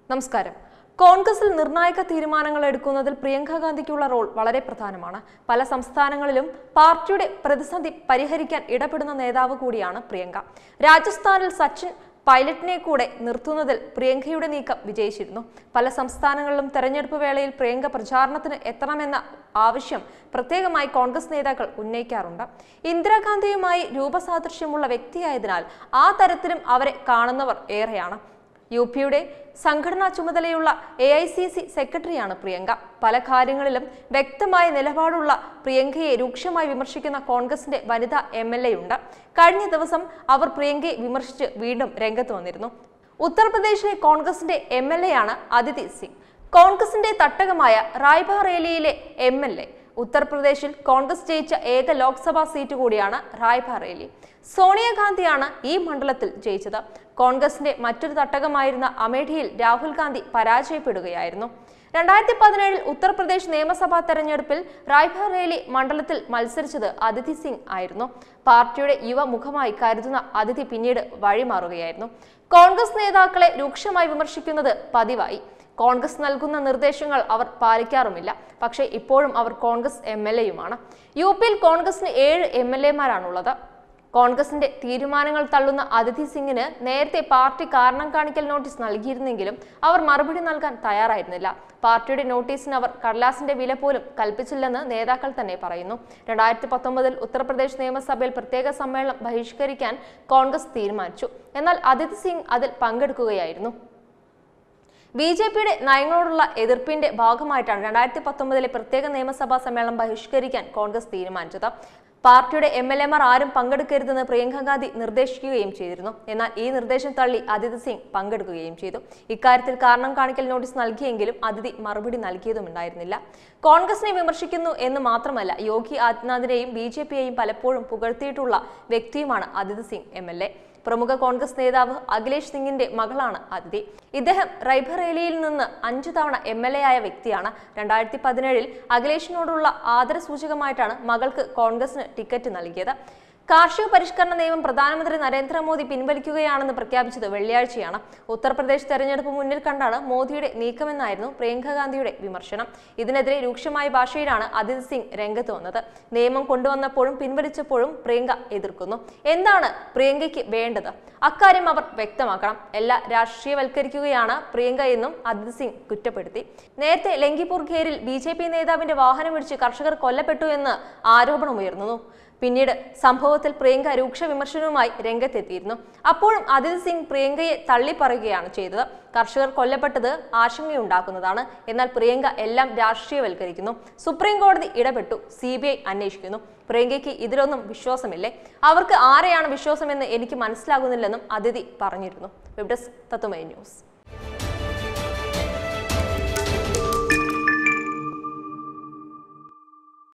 നമസ്കാരം. കോൺഗ്രസിൽ നിർണായക തീരുമാനങ്ങൾ എടുക്കുന്നതിൽ പ്രിയങ്ക ഗാന്ധിക്കുള്ള റോൾ വളരെ പ്രധാനമാണ്. പല സംസ്ഥാനങ്ങളിലും പാർട്ടിയുടെ പ്രതിസന്ധി പരിഹരിക്കാൻ ഇടപെടുന്ന നേതാവ് കൂടിയാണ് പ്രിയങ്ക. രാജസ്ഥാനിൽ സച്ചിൻ പൈലറ്റിനെ കൂടെ നിർത്തുന്നതിൽ പ്രിയങ്കയുടെ നീക്കം വിജയിച്ചിരുന്നു. പല സംസ്ഥാനങ്ങളിലും തെരഞ്ഞെടുപ്പ് വേളയിൽ പ്രിയങ്ക പ്രചാരണത്തിന് എത്തണമെന്ന ആവശ്യം പ്രത്യേകമായി കോൺഗ്രസ് നേതാക്കൾ ഉന്നയിക്കാറുണ്ട്. ഇന്ദിരാഗാന്ധിയുമായി രൂപസാദൃശ്യമുള്ള വ്യക്തിയായതിനാൽ ആ തരത്തിലും അവരെ കാണുന്നവർ ഏറെയാണ്. യുപിയുടെ സംഘടനാ ചുമതലയുള്ള AICC സെക്രട്ടറിയാണ് പ്രിയങ്ക. പല കാര്യങ്ങളിലും വ്യക്തമായ നിലപാടുള്ള പ്രിയങ്കയെ രൂക്ഷമായി വിമർശിക്കുന്ന കോൺഗ്രസിന്റെ വനിതാ MLA ഉണ്ട്. കഴിഞ്ഞ ദിവസം അവർ പ്രിയങ്കയെ വിമർശിച്ച് വീണ്ടും രംഗത്ത് വന്നിരുന്നു. ഉത്തർപ്രദേശിലെ കോൺഗ്രസിന്റെ MLA ആണ് അദിതി സിംഗ്. കോൺഗ്രസിന്റെ തട്ടകമായ റായ്ബറേലിയിലെ MLA. ഉത്തർപ്രദേശിൽ കോൺഗ്രസ് ജയിച്ച ഏക ലോക്സഭാ സീറ്റ് കൂടിയാണ് റായ്ബറേലി. സോണിയാഗാന്ധിയാണ് ഈ മണ്ഡലത്തിൽ ജയിച്ചത്. കോൺഗ്രസിന്റെ മറ്റൊരു തട്ടകമായിരുന്ന അമേഠിയിൽ രാഹുൽ ഗാന്ധി പരാജയപ്പെടുകയായിരുന്നു. 2017 ഉത്തർപ്രദേശ് നിയമസഭാ തെരഞ്ഞെടുപ്പിൽ റായ്ബറേലി മണ്ഡലത്തിൽ മത്സരിച്ചത് അദിതി സിംഗ് ആയിരുന്നു. പാർട്ടിയുടെ യുവമുഖമായി കരുതുന്ന അദിതി പിന്നീട് വഴിമാറുകയായിരുന്നു. കോൺഗ്രസ് നേതാക്കളെ രൂക്ഷമായി വിമർശിക്കുന്നത് പതിവായി. കോൺഗ്രസ് നൽകുന്ന നിർദ്ദേശങ്ങൾ അവർ പാലിക്കാറുമില്ല. പക്ഷേ ഇപ്പോഴും അവർ കോൺഗ്രസ് MLAയുമാണ്. യുപിയിൽ കോൺഗ്രസിന് 7 MLAമാരാണുള്ളത്. കോൺഗ്രസിന്റെ തീരുമാനങ്ങൾ തള്ളുന്ന അദിതി സിംഗിന് നേരത്തെ പാർട്ടി കാരണം കാണിക്കൽ നോട്ടീസ് നൽകിയിരുന്നെങ്കിലും അവർ മറുപടി നൽകാൻ തയ്യാറായിരുന്നില്ല. പാർട്ടിയുടെ നോട്ടീസിന് അവർ കടലാസിന്റെ വില പോലും കൽപ്പിച്ചില്ലെന്ന് നേതാക്കൾ തന്നെ പറയുന്നു. 2019 ഉത്തർപ്രദേശ് നിയമസഭയിൽ പ്രത്യേക സമ്മേളനം ബഹിഷ്കരിക്കാൻ കോൺഗ്രസ് തീരുമാനിച്ചു. എന്നാൽ അദിതി സിംഗ് അതിൽ പങ്കെടുക്കുകയായിരുന്നു. BJPയുടെ നയങ്ങളോടുള്ള എതിർപ്പിന്റെ ഭാഗമായിട്ടാണ് 2019 പ്രത്യേക നിയമസഭാ സമ്മേളനം ബഹിഷ്കരിക്കാൻ കോൺഗ്രസ് തീരുമാനിച്ചത്. പാർട്ടിയുടെ MLAമാർ ആരും പങ്കെടുക്കരുതെന്ന് പ്രിയങ്ക ഗാന്ധി നിർദ്ദേശിക്കുകയും ചെയ്തിരുന്നു. എന്നാൽ ഈ നിർദ്ദേശം തള്ളി അദിതി സിംഗ് പങ്കെടുക്കുകയും ചെയ്തു. ഇക്കാര്യത്തിൽ കാരണം കാണിക്കൽ നോട്ടീസ് നൽകിയെങ്കിലും അദിതി മറുപടി നൽകിയതുമുണ്ടായിരുന്നില്ല. കോൺഗ്രസിനെ വിമർശിക്കുന്നു എന്ന് മാത്രമല്ല, യോഗി ആദിത്യനാഥിനെയും BJPയെയും പലപ്പോഴും പുകഴ്ത്തിയിട്ടുള്ള വ്യക്തിയുമാണ് അദിതി സിംഗ് MLA. പ്രമുഖ കോൺഗ്രസ് നേതാവ് അഖിലേഷ് സിംഗിന്റെ മകളാണ് അദിതി. ഇദ്ദേഹം റായ്ബറേലിയിൽ നിന്ന് 5 തവണ MLA ആയ വ്യക്തിയാണ്. 2017 അഖിലേഷിനോടുള്ള ആദരസൂചകമായിട്ടാണ് മകൾക്ക് കോൺഗ്രസിന് ടിക്കറ്റ് നൽകിയത്. കാർഷിക പരിഷ്കരണ നിയമം പ്രധാനമന്ത്രി നരേന്ദ്രമോദി പിൻവലിക്കുകയാണെന്ന് പ്രഖ്യാപിച്ചത് വെള്ളിയാഴ്ചയാണ്. ഉത്തർപ്രദേശ് തെരഞ്ഞെടുപ്പ് മുന്നിൽ കണ്ടാണ് മോദിയുടെ നീക്കമെന്നായിരുന്നു പ്രിയങ്ക ഗാന്ധിയുടെ വിമർശനം. ഇതിനെതിരെ രൂക്ഷമായ ഭാഷയിലാണ് അദിതി സിംഗ് രംഗത്ത് വന്നത്. നിയമം കൊണ്ടുവന്നപ്പോഴും പിൻവലിച്ചപ്പോഴും പ്രിയങ്ക എതിർക്കുന്നു. എന്താണ് പ്രിയങ്കയ്ക്ക് വേണ്ടത്? അക്കാര്യം അവർ വ്യക്തമാക്കണം. എല്ലാം രാഷ്ട്രീയവൽക്കരിക്കുകയാണ് പ്രിയങ്ക എന്നും അദിതി സിംഗ് കുറ്റപ്പെടുത്തി. നേരത്തെ ലങ്കിപൂർ ഖേരിൽ BJP നേതാവിന്റെ വാഹനമിടിച്ച് കർഷകർ കൊല്ലപ്പെട്ടു എന്ന് ആരോപണമുയർന്നു. പിന്നീട് സംഭവത്തിൽ പ്രിയങ്ക രൂക്ഷ വിമർശനവുമായി രംഗത്തെത്തിയിരുന്നു. അപ്പോഴും അദിതി സിംഗ് പ്രിയങ്കയെ തള്ളിപ്പറയുകയാണ് ചെയ്തത്. കർഷകർ കൊല്ലപ്പെട്ടത് ആശങ്കയുണ്ടാക്കുന്നതാണ്. എന്നാൽ പ്രിയങ്ക എല്ലാം രാഷ്ട്രീയവൽക്കരിക്കുന്നു. സുപ്രീം കോടതി ഇടപെട്ടു, CBI അന്വേഷിക്കുന്നു. പ്രിയങ്കയ്ക്ക് ഇതിലൊന്നും വിശ്വാസമില്ലേ? അവർക്ക് ആരെയാണ് വിശ്വാസമെന്ന് എനിക്ക് മനസ്സിലാകുന്നില്ലെന്നും അദിതി പറഞ്ഞിരുന്നു. Web desk Tattvamayi news.